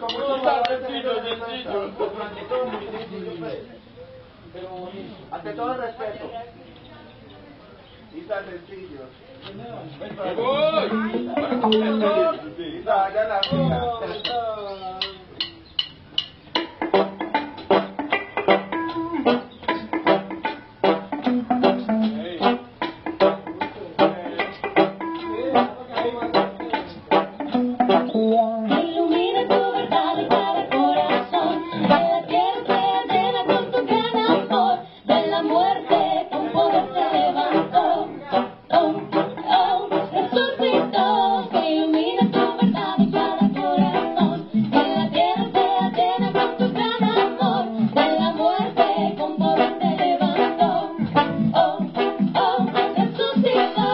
con mucho valor. Sencillo. Ante todo el respeto. Y tan sencillo. ¡Me voy! Y ya la fila. Ilumina tu verdad en cada corazón, de la tierra te llena con tu gran amor, de la muerte con poder te levantó. Resucitó. Ilumina tu verdad en cada corazón, de la tierra te llena con tu gran amor, de la muerte con poder te levantó. Resucitó.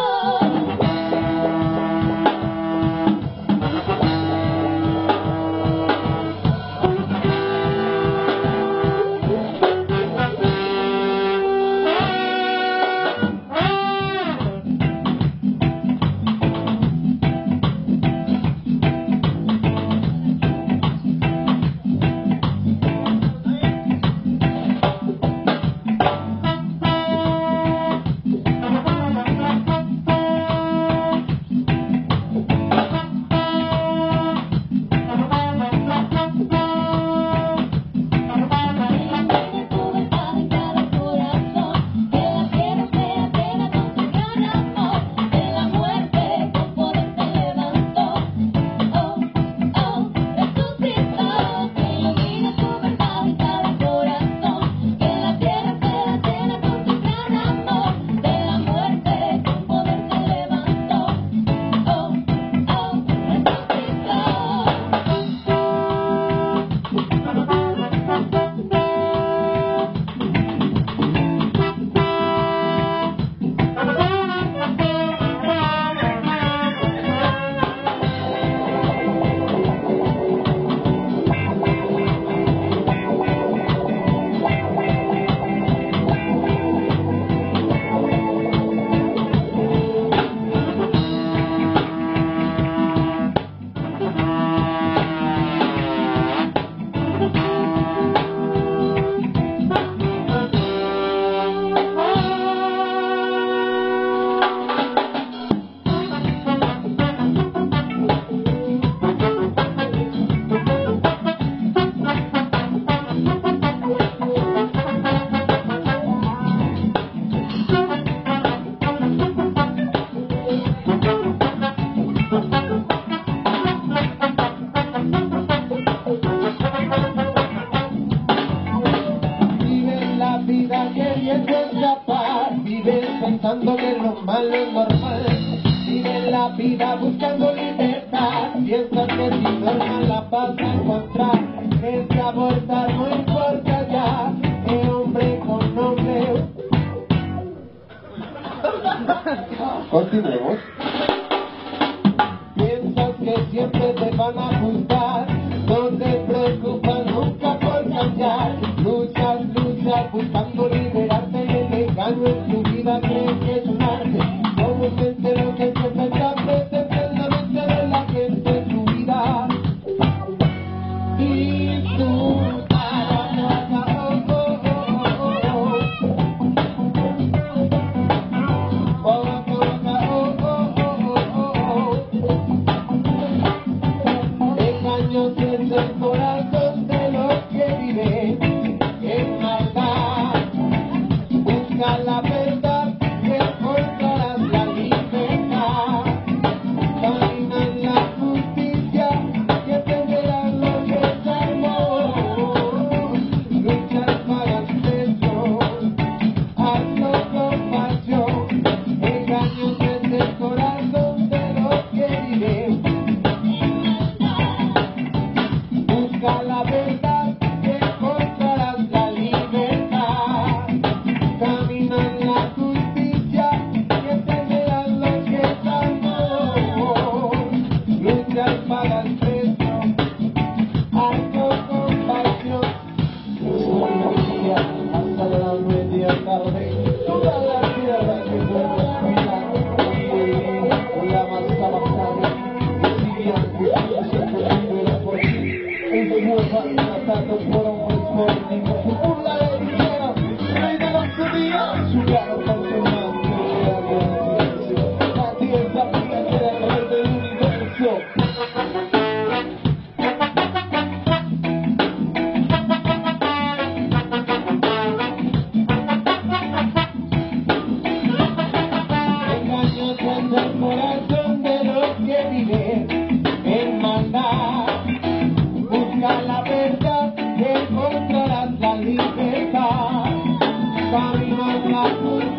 queriendo escapar, vives pensando que lo malo es normal, vives la vida buscando libertad, piensas que si normal la vas a encontrar, es que abortar no importa ya, hombre con hombre. Continuemos. Piensas que siempre te van a juzgar, no te preocupas nunca por cambiar, luchas buscando liberarte y el engaño en tu vida crees que es un arte, comúnmente lo que siempre está presente en la mente de la gente en su vida. Y tú passato fuori un trasporto su burla leggera, vede lo studio, su caro consonante, ma ti è sapia che era il re dell'universo. El corazón de los que viven en maldad, busca la verdad y encontrarás la libertad. Camino a la